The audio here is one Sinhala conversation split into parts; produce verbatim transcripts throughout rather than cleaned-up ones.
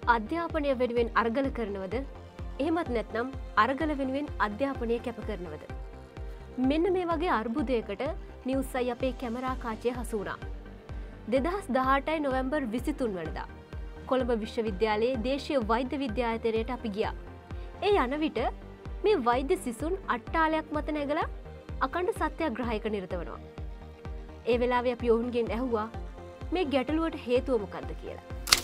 අධ්‍යාපනය වෙනුවෙන් අරගල කරනවද? එහෙමත් නැත්නම් අරගල වෙනුවෙන් අධ්‍යාපනය කැප කරනවද? මෙන්න මේ වගේ අර්බුදයකට නිවුස් අයි අපේ කැමරා කාචය හසු වුණා. දෙදහස් දහඅටයි නොවැම්බර් විසිතුන් වනදා කොළඹ විශ්වවිද්‍යාලයේ දේශීය වෛද්‍ය විද්‍යායතනයට අපි ගියා. ඒ යන විට මේ වෛද්‍ය සිසුන් අට්ටාලයක් මත නැගලා අකණ්ඩ සත්‍යාග්‍රහයක නිරත වෙනවා. ඒ වෙලාවේ අපි ඔවුන්ගෙන් ඇහුවා මේ ගැටලුවට හේතුව මොකක්ද කියලා.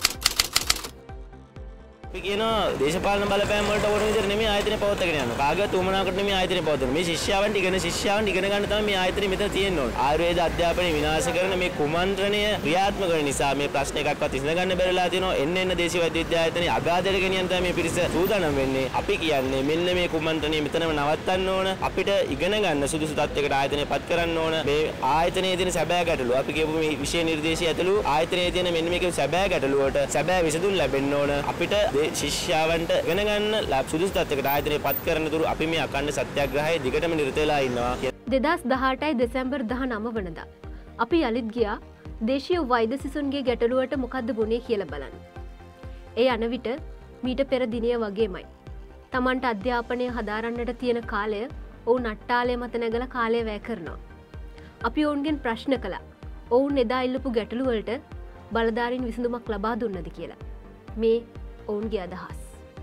අපි කියනවා දේශපාලන බලපෑම් වලට ඕන විදිහට නෙමෙයි ආයතනය පවත්වාගෙන යනවා. කාගේවත් උමනාවකට නෙමෙයි ආයතනය පවත්වන්නේ. මේ ශිෂ්‍යයන්ට ඉගෙන ශිෂ්‍යයන්ට ඉගෙන ගන්න තමයි මේ ආයතනය මෙතන තියෙන්න ඕනේ. ආයුර්වේද අධ්‍යාපනය විනාශ කරන මේ කුමන්ත්‍රණය ක්‍රියාත්මක වෙන නිසා මේ ප්‍රශ්න එකක්වත් විසඳ ගන්න බැරිලා තියෙනවා. එන්න එන්න දේශීය වෛද්‍ය විද්‍යායතනයේ අගාධයට ගෙනියන්න තමයි මේ පිරිස සූදානම් වෙන්නේ. අපි කියන්නේ මෙන්න මේ කුමන්ත්‍රණය මෙතනම නවත්තන්න ඕන. අපිට ඉගෙන ගන්න සුදුසු තත්යකට ආයතනය පත් කරන්න ඕන. මේ ආයතනයේ තියෙන සැබෑ ගැටලුව අපි කියපු මේ විෂය නිර්දේශය ඇතුළු ආයතනයේ තියෙන මෙන්න මේකේ සැබෑ ගැටලුවට සැබෑ විසඳුම් ලැබෙන්න ඕන. අපිට ශිෂ්‍යයන්ට ඉගෙන ගන්න සුදුසු තත්යකට ආයතනය පත් කරන තුරු අපි මේ අකණ්ඩ සත්‍යාග්‍රහයේ දිගටම නිරත වෙලා ඉන්නවා. දෙදහස් දහඅටයි දෙසැම්බර් දහනවය වනදා අපි යලිත් ගියා දේශීය වෛද්‍ය සිසුන්ගේ ගැටලුවට මොකද්ද වුනේ කියලා බලන්න. ඒ යන විට මීට පෙර දිනය වගේමයි. Tamanට අධ්‍යාපනය හදාරන්නට තියෙන කාලය ඔවුන් අට්ටාලය මත නැගලා කාලය වැය කරනවා. අපි ඔවුන්ගෙන් ප්‍රශ්න කළා. ඔවුන් එදා ඉල්ලපු ගැටලු වලට බලධාරීන් විසඳුමක් ලබා දුන්නද කියලා. මේ ඔවුන්ගේ අදහස්.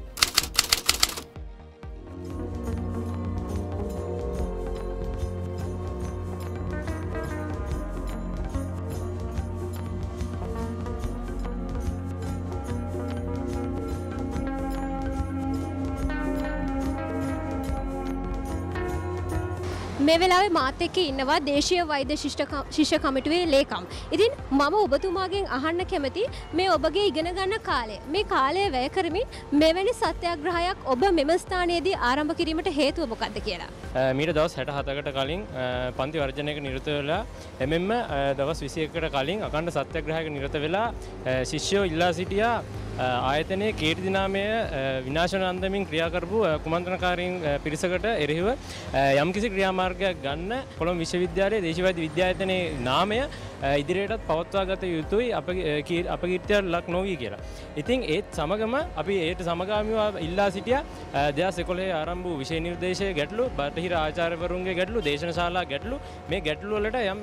මේ වෙලාවේ මාත් එක්ක ඉන්නවා දේශීය වෛද්‍ය ශිෂ්‍ය කමිටුවේ ලේකම්. ඉතින් මම ඔබතුමාගෙන් අහන්න කැමති මේ ඔබගේ ඉගෙන ගන්න කාලය. මේ කාලය වැය කරමින් මෙවැනි සත්‍යාග්‍රහයක් ඔබ මෙම ස්ථානයේදී ආරම්භ කිරීමට හේතුව මොකක්ද කියලා. මීට දවස් හැට හතකට කලින් පන්ති වර්ජනයක නිරත වෙලා එමෙන්ම දවස් විසියකට කලින් අකණ්ඩ සත්‍යාග්‍රහයක නිරත වෙලා ශිෂ්‍යයෝ ඉල්ලා සිටියා ආයතනයේ කීර්ති නාමය විනාශන අන්දමින් ක්‍රියා කරපු කුමන්ත්‍රණකාරීන් පිරිසකට එරෙහිව යම්කිසි ක්‍රියාමාර්ගයක් ගන්න කොළඹ විශ්වවිද්‍යාලයේ දේශීය වෛද්‍ය විද්‍යායතනයේ නාමය ඉදිරියටත් පවත්වා ගත යුතුයි අපගේ අපකීර්තියට ලක් නොවී කියලා. ඉතින් ඒත් සමගම අපි ඒට සමගාමීව ඉල්ලා සිටියා දෙදහස් එකොළහේ ආරම්භ වූ විෂය නිර්දේශයේ ගැටලු, බටහිර ආචාර්යවරුන්ගේ ගැටලු, දේශනශාලා ගැටලු මේ ගැටලු වලට යම්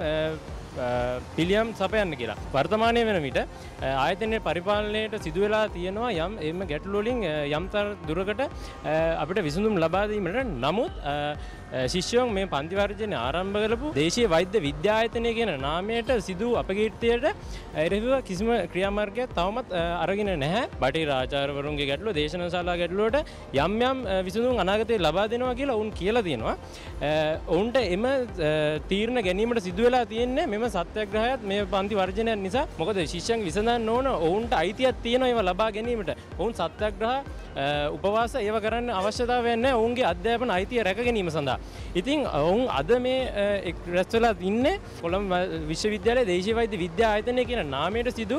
පිළියම් සපයන්න කියලා. වර්තමානයේ වෙන විට ආයතනයේ පරිපාලනයට සිදු වෙලා තියෙනවා යම් එම ගැටලු වලින් යම්තර දුරකට අපිට විසඳුම් ලබා දීමට. නමුත් ශිෂ්‍යයන් මේ පන්ති වර්ජනය ආරම්භ කරපු දේශීය වෛද්‍ය විද්‍යායතනය කියන නාමයට සිදු අපකීර්තියට එරෙහිව කිසිම ක්‍රියාමාර්ගයක් තවමත් අරගෙන නැහැ. බටහිර ආචාර්යවරුන්ගේ ගැටලු, දේශනශාලා ගැටලුවට යම් යම් විසඳුම් අනාගතයේ ලබා දෙනවා කියලා ඔවුන් කියලා තියෙනවා. ඔවුන්ට එම තීරණ ගැනීමට සිදු වෙලා තියෙන්නේ මෙම සත්‍යාග්‍රහයත් මේ පන්ති වර්ජනය නිසා. මොකද ශිෂ්‍යයන් විසඳන්න ඕන ඔවුන්ට අයිතියක් තියෙනවා ඒවා ලබා ගැනීමට. ඔවුන් සත්‍යාග්‍රහ උපවාස ඒව කරන්න අවශ්‍යතාවයක් නැහැ ඔවුන්ගේ අධ්‍යාපන අයිතිය රැක ගැනීම සඳහා. ඉතින් ඔවුන් අද මේ රැස් වෙලා ඉන්නේ කොළඹ විශ්වවිද්‍යාලයේ දේශීය වෛද්‍ය විද්‍යා ආයතනය කියන නාමයට සිදු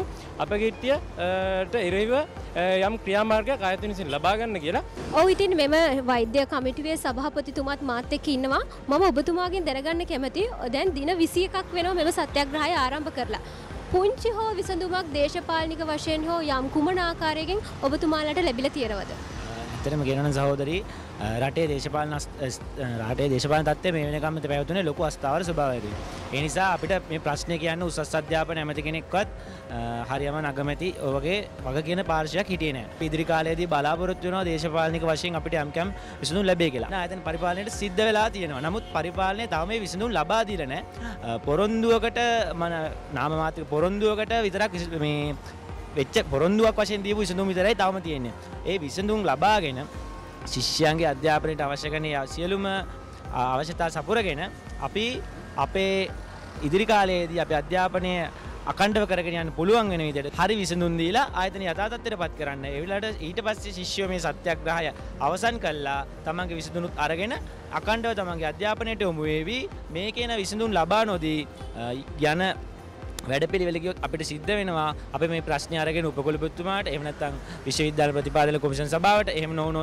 අපකීර්තියට එරෙහිව යම් ක්‍රියාමාර්ගයක් ආයතන විසින් ලබා ගන්න කියලා. ඔව් ඉතින් මෙම වෛද්‍ය කමිටුවේ සභාපතිතුමාත් මාත් එක්ක ඉන්නවා. මම ඔබතුමාගෙන් දැනගන්න කැමතියි දැන් දින විසි එකක් වෙනවා මෙම සත්‍යාග්‍රහය ආරම්භ කරලා. පුංචි හෝ විසඳුමක් දේශපාලනික වශයෙන් හෝ යම් කුමන ආකාරයකින් ඔබතුමාලට ලැබිලා තියෙනවද? ඇත්තටම කියනවනම් සහෝදරී රටේ දේශපාලන රටේ දේශපාලන තත්ත්වය මේ වෙනකම් පැවතුනේ ලොකු අස්ථාවර ස්වභාවයකින්. ඒ නිසා අපිට මේ ප්‍රශ්නේ කියන්නේ උසස් අධ්‍යාපන ඇමති කෙනෙක්වත් හරියම නගමැති ඔය වගේ වග කියන පාර්ශවයක් හිටියේ නැහැ. අපි ඉදිරි කාලයේදී බලාපොරොත්තු වෙනවා දේශපාලනික වශයෙන් අපිට යම් යම් විසඳුම් ලැබෙයි කියලා. ආයතන පරිපාලනයට සිද්ධ වෙලා තියෙනවා. නමුත් පරිපාලනය තව මේ විසඳුම් ලබා දීලා නැහැ. පොරොන්දුවකට මන නාම මාත්‍රික පොරොන්දුවකට විතරක් මේ වෙච්ච පොරොන්දුවක් වශයෙන් දීපු විසඳුම් විතරයි තවම තියෙන්නේ. ඒ විසඳුම් ලබාගෙන ශිෂ්‍යයන්ගේ අධ්‍යාපනයට අවශ්‍ය කරන සියලුම අවශ්‍යතා සපුරගෙන අපි අපේ ඉදිරි කාලයේදී අපේ අධ්‍යාපනය අකණ්ඩව කරගෙන යන්න පුළුවන් වෙන විදිහට හරි විසඳුම් දීලා ආයතන යථා තත්ත්වයටපත් කරන්න. ඒ වෙලාවට ඊට පස්සේ ශිෂ්‍යයෝ මේ සත්‍යාග්‍රහය අවසන් කළා තමන්ගේ විසඳුනුත් අරගෙන අකණ්ඩව තමන්ගේ අධ්‍යාපනයට යොමු වෙවි. මේකේන විසඳුම් ලබා නොදී යන වැඩපිළිවෙල ගියොත් අපිට සිද්ධ වෙනවා අපි මේ ප්‍රශ්නේ අරගෙන උපකුලපතිතුමාට එහෙම නැත්නම් විශ්වවිද්‍යාල ප්‍රතිපාදන කොමිෂන් සභාවට එහෙම නොවුනොත්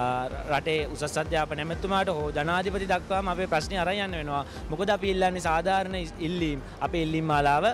රටේ උසස් අධ්‍යාපන ඇමතුමාට හෝ ජනාධිපති දක්වාම අපේ ප්‍රශ්නේ අරන් යන්න වෙනවා. මොකද අපි ඉල්ලන්නේ සාධාරණ ඉල්ලීම් අපේ ඉල්ලීම් මාලාව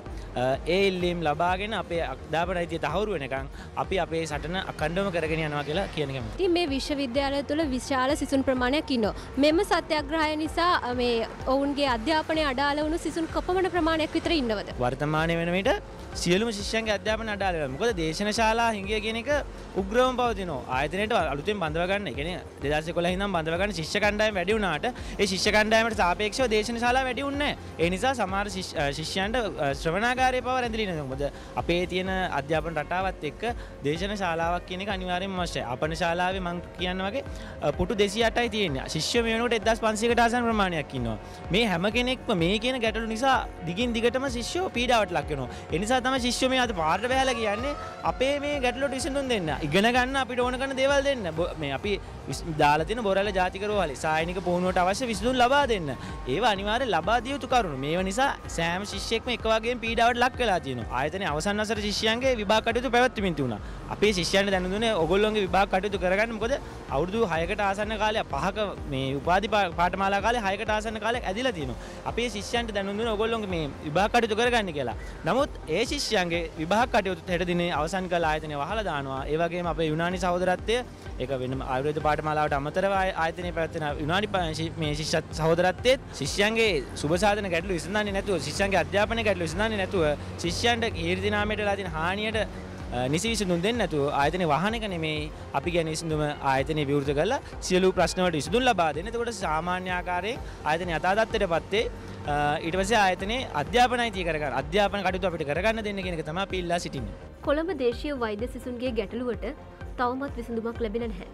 ඒ ඉල්ලීම් ලබාගෙන අපේ අධ්‍යාපන අයිතිය තහවුරු වෙනකන් අපි අපේ සටන අඛණ්ඩව කරගෙන යනවා කියලා කියන කැමතියි. ඉතින් මේ විශ්වවිද්‍යාලය තුළ විශාල සිසුන් ප්‍රමාණයක් ඉන්නවා. මෙම සත්‍යාග්‍රහය නිසා මේ ඔවුන්ගේ අධ්‍යාපනය අඩාල වුණු සිසුන් කොපමණ ප්‍රමාණයක් විතර ඉන්නවද? වර්තමානයේ වෙන විට සියලුම ශිෂ්‍යයන්ගේ අධ්‍යාපන අඩාල වෙනවා. මොකද දේශන ශාලා හිඟිය කියන එක උග්‍රවම පවතිනවා. ආයතනයට අලුතෙන් බඳව ගන්න. ඒ කියන්නේ දෙදාස් එකොළහ ඉඳන් බඳව ගන්න ශිෂ්‍ය කණ්ඩායම වැඩි වුණාට ඒ ශිෂ්‍ය කණ්ඩායමට සාපේක්ෂව දේශන ශාලා වැඩි වුණේ නැහැ. ඒ නිසා සමහර ශිෂ්‍යයන්ට ශ්‍රවණාගාරයේ පව රැඳිලා ඉන්නවා. මොකද අපේ තියෙන අධ්‍යාපන රටාවත් එක්ක දේශන ශාලාවක් කියන එක අනිවාර්යයෙන්ම අවශ්‍යයි. අපන ශාලාවේ මම කියන වගේ පුටු දෙසිය අටයි තියෙන්නේ. ශිෂ්‍ය මේ වෙනකොට එක්දාස් පන්සීයකට ආසන්න ප්‍රමාණයක් ඉන්නවා. මේ හැම කෙනෙක්ම මේ කියන ගැටලු නිසා දිගින් දිගටම ශිෂ්‍යෝ පීඩාවට ලක් වෙනවා. ඒ නිසා තමයි ශිෂ්‍යෝ මේ අද පාරට බහැලා කියන්නේ අපේ මේ ගැටලුවට විසඳුම් දෙන්න. ඉගෙන ගන්න අපිට ඕන කරන දේවල් දෙන්න. මේ අපි දාලා තියෙන බොරැල්ල ජාතික රෝහලේ සායනික පුහුණුවට අවශ්‍ය විසඳුම් ලබා දෙන්න. ඒවා අනිවාර්යෙන් ලබා දිය යුතු කරුණු. මේව නිසා සෑම ශිෂ්‍යෙක්ම එක වගේම පීඩාවට ලක් වෙලා තියෙනවා. ආයතනයේ අවසන් වසර ශිෂ්‍යයන්ගේ විභාග කටයුතු පැවැත්වෙමින් තිබුණා. අපේ ශිෂ්‍යයන්ට දැනුම් දුන්නේ ඔයගොල්ලෝගේ විභාග කටයුතු කරගන්න. මොකද අවුරුදු හයකට ආසන්න කාලයක් පහක මේ උපාධි පාඨමාලා කාලේ හයකට ආසන්න කාලයක් ඇදිලා තියෙනවා. අපේ ශිෂ්‍යයන්ට දැනුම් දුන්නේ ඔයගොල්ලෝගේ මේ විභාග කටයුතු කරගන්න කියලා. නමුත් ඒ ශිෂ්‍යයන්ගේ විභාග කටයුතු හෙට දිනේ අවසන් කළ ආයතනය වහලා දානවා. ඒ වගේම අපේ යුනානි සහෝදරත්වය ඒක වෙනම ආයුර්වේද පාඨමාලාවට අමතරව ආයතනයේ පැවැත්වෙන යුනානි මේ ශිෂ්‍ය සහෝදරත්වයේත් ශිෂ්‍යයන්ගේ සුබ සාධන ගැටලු විසඳන්නේ නැතුව ශිෂ්‍යයන්ගේ අධ්‍යාපනයේ ගැටලු විසඳන්නේ නැතුව ශිෂ්‍යයන්ට කීර්ති නාමයට ලා තියෙන හානියට නිසි විසඳුම් දෙන්නේ නැතුව ආයතනයේ වහන එක නෙමෙයි අපි කියන්නේ විසඳුම ආයතනයේ විවෘත කරලා සියලු ප්‍රශ්න වලට විසඳුම් ලබා දෙන්න. එතකොට සාමාන්‍ය ආකාරයෙන් ආයතනයේ යථා තත්ත්වයටපත් වේ. ඊට පස්සේ ආයතනයේ අධ්‍යාපන අයිතිය කරගන්න අධ්‍යාපන කටයුතු අපිට කරගන්න දෙන්න කියන එක තමයි අපි ඉල්ලා සිටින්නේ. කොළඹ දේශීය වෛද්‍ය සිසුන්ගේ ගැටලුවට තවමත් විසඳුමක් ලැබෙන්නේ නැහැ.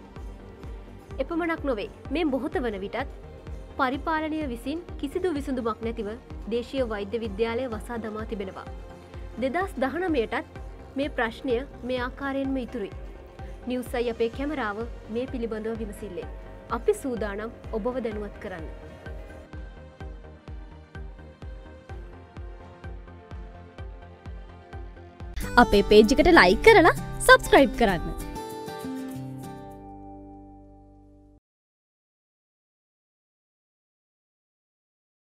එපමණක් නොවේ මේ මොහොත වන විටත් පරිපාලනය විසින් කිසිදු විසඳුමක් නැතිව දේශීය වෛද්‍ය විද්‍යාලය වසා දමා තිබෙනවා. දෙදස් දහනවයටත් මේ ප්‍රශ්නය මේ ආකාරයෙන්ම ඉතුරුයි. නිව්සයි අපේ කැමරාව මේ පිළිබඳව විමසිල්ලේ. අපි සූදානම් ඔබව දැනුවත් කරන්න. අපේ පේජ් එකට ලයික් කරලා සබ්ස්ක්‍රයිබ් කරන්න.